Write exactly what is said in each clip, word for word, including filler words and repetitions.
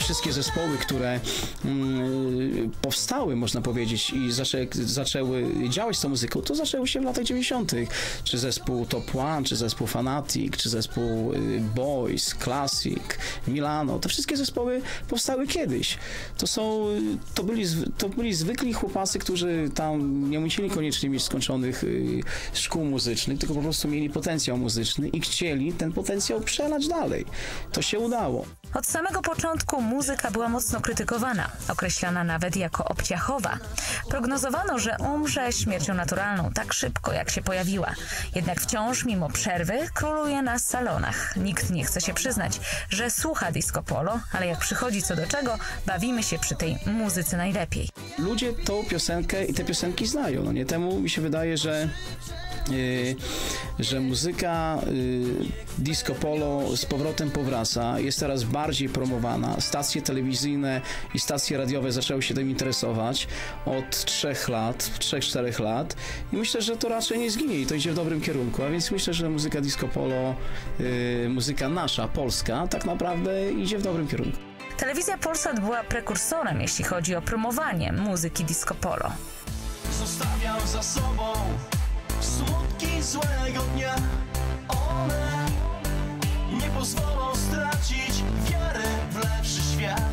wszystkie zespoły, które mm, powstały, można powiedzieć, i zaczę, zaczęły działać z tą muzyką, to zaczęły się w latach dziewięćdziesiątych. Czy zespół Top One, czy zespół Fanatic, czy zespół y, Boys, Classic, Milano. Te wszystkie zespoły powstały kiedyś. To są, to byli, to byli zwykli chłopacy, którzy tam nie musieli koniecznie mieć skończonych y, szkół muzycznych, tylko po prostu mieli potencjał muzyczny i chcieli ten potencjał przelać dalej. To się udało. Od samego początku muzyka była mocno krytykowana, określana nawet jako obciachowa. Prognozowano, że umrze śmiercią naturalną tak szybko, jak się pojawiła. Jednak wciąż, mimo przerwy, króluje na salonach. Nikt nie chce się przyznać, że słucha disco polo, ale jak przychodzi co do czego, bawimy się przy tej muzyce najlepiej. Ludzie tą piosenkę i te piosenki znają. No nie temu mi się wydaje, że Yy, że muzyka yy, disco polo z powrotem powraca, jest teraz bardziej promowana. Stacje telewizyjne i stacje radiowe zaczęły się tym interesować od trzech lat, trzech, czterech lat i myślę, że to raczej nie zginie i to idzie w dobrym kierunku, a więc myślę, że muzyka disco polo, yy, muzyka nasza, polska, tak naprawdę idzie w dobrym kierunku. Telewizja Polsat była prekursorem, jeśli chodzi o promowanie muzyki disco polo. Zostawiam za sobą smutki złego dnia. One nie pozwolą stracić wiary w lepszy świat.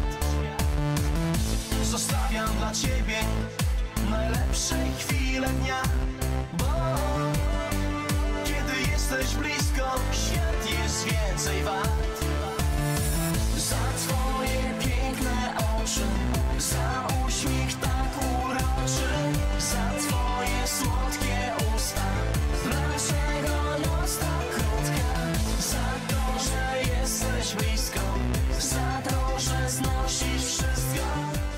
Zostawiam dla ciebie najlepsze chwile dnia, bo kiedy jesteś blisko, świat jest więcej wart. Za twoje piękne oczy, za uśmiech tak uroczy, za twoje słodkie usta. Dlaczego noc tak krótka? Za to, że jesteś blisko, za to, że znosisz wszystko.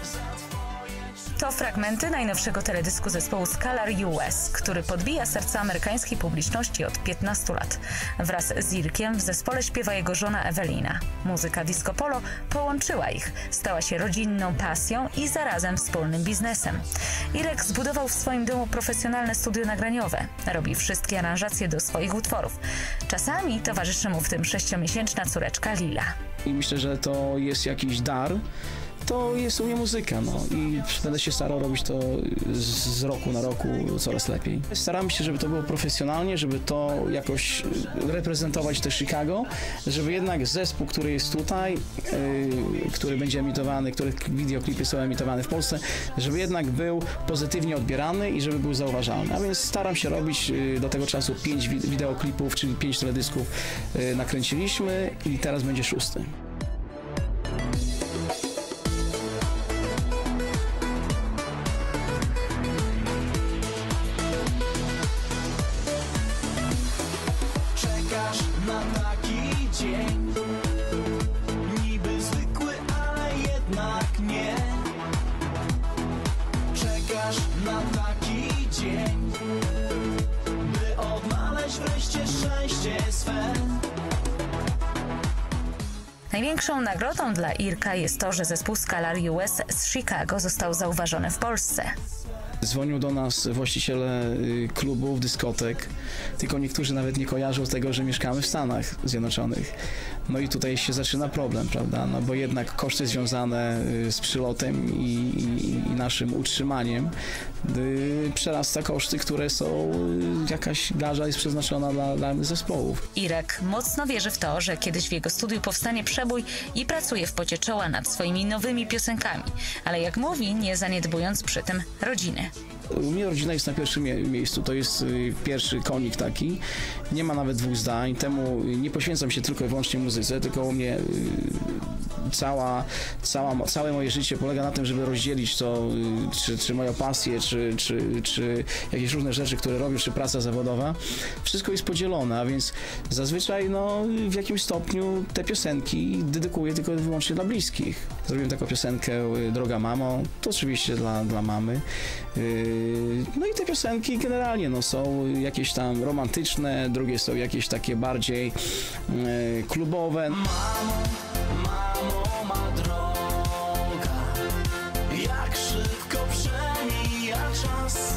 To fragmenty najnowszego teledysku zespołu Scalar U S, który podbija serca amerykańskiej publiczności od piętnastu lat. Wraz z Irkiem w zespole śpiewa jego żona Ewelina. Muzyka disco polo połączyła ich, stała się rodzinną pasją i zarazem wspólnym biznesem. Irek zbudował w swoim domu profesjonalne studio nagraniowe. Robi wszystkie aranżacje do swoich utworów. Czasami towarzyszy mu w tym sześciomiesięczna córeczka Lila. I myślę, że to jest jakiś dar. To jest u mnie muzyka, no i będę się starał robić to z roku na roku coraz lepiej. Staramy się, żeby to było profesjonalnie, żeby to jakoś reprezentować też Chicago, żeby jednak zespół, który jest tutaj, yy, który będzie emitowany, których wideoklipy są emitowane w Polsce, żeby jednak był pozytywnie odbierany i żeby był zauważalny. A więc staram się robić yy, do tego czasu pięć wideoklipów, czyli pięć teledysków yy, nakręciliśmy i teraz będzie szósty. Na taki dzień, niby zwykły, ale jednak nie. Czekasz na taki dzień, by odnaleźć wreszcie szczęście swe. Największą nagrodą dla Irka jest to, że zespół Scalar U S z Chicago został zauważony w Polsce. Dzwonią do nas właściciele klubów, dyskotek, tylko niektórzy nawet nie kojarzą tego, że mieszkamy w Stanach Zjednoczonych. No i tutaj się zaczyna problem, prawda? No bo jednak koszty związane z przylotem i, i, i naszym utrzymaniem y, przerasta koszty, które są, y, jakaś garza jest przeznaczona dla danych zespołów. Irek mocno wierzy w to, że kiedyś w jego studiu powstanie przebój i pracuje w pocie czoła nad swoimi nowymi piosenkami, ale jak mówi, nie zaniedbując przy tym rodziny. U mnie rodzina jest na pierwszym mie miejscu, to jest y, pierwszy konik taki, nie ma nawet dwóch zdań, temu nie poświęcam się tylko i wyłącznie muzyce, tylko u mnie y, cała, cała, całe moje życie polega na tym, żeby rozdzielić to, y, czy, czy moją pasję, czy, czy, czy jakieś różne rzeczy, które robię, czy praca zawodowa, wszystko jest podzielone, a więc zazwyczaj no, w jakimś stopniu te piosenki dedykuję tylko i wyłącznie dla bliskich. Zrobiłem taką piosenkę y, Droga mamo, to oczywiście dla, dla mamy. Y, No i te piosenki generalnie no, są jakieś tam romantyczne, drugie są jakieś takie bardziej e, klubowe. Mamo, mamo, ma droga, jak szybko przemija czas.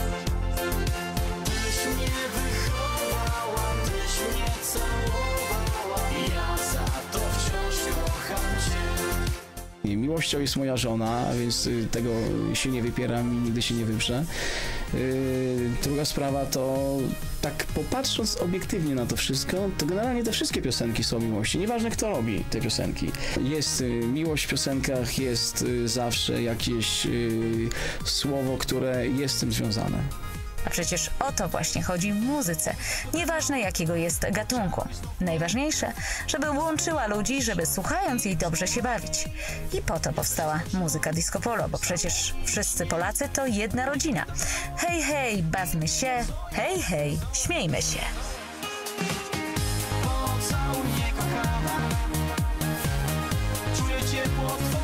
Tyś mnie wychowała, tyś mnie całowała, ja za to wciąż kocham cię. Miłością jest moja żona, więc y, tego się nie wypieram i nigdy się nie wyprzę. Y, druga sprawa to, tak popatrząc obiektywnie na to wszystko, to generalnie te wszystkie piosenki są miłości. Nieważne, kto robi te piosenki. Jest y, miłość w piosenkach, jest y, zawsze jakieś y, słowo, które jest z tym związane. A przecież o to właśnie chodzi w muzyce. Nieważne jakiego jest gatunku. Najważniejsze, żeby łączyła ludzi, żeby słuchając jej dobrze się bawić. I po to powstała muzyka disco polo, bo przecież wszyscy Polacy to jedna rodzina. Hej, hej, bawmy się, hej, hej, śmiejmy się. Pocałuj mnie, kochana. Czuję ciepło twoje.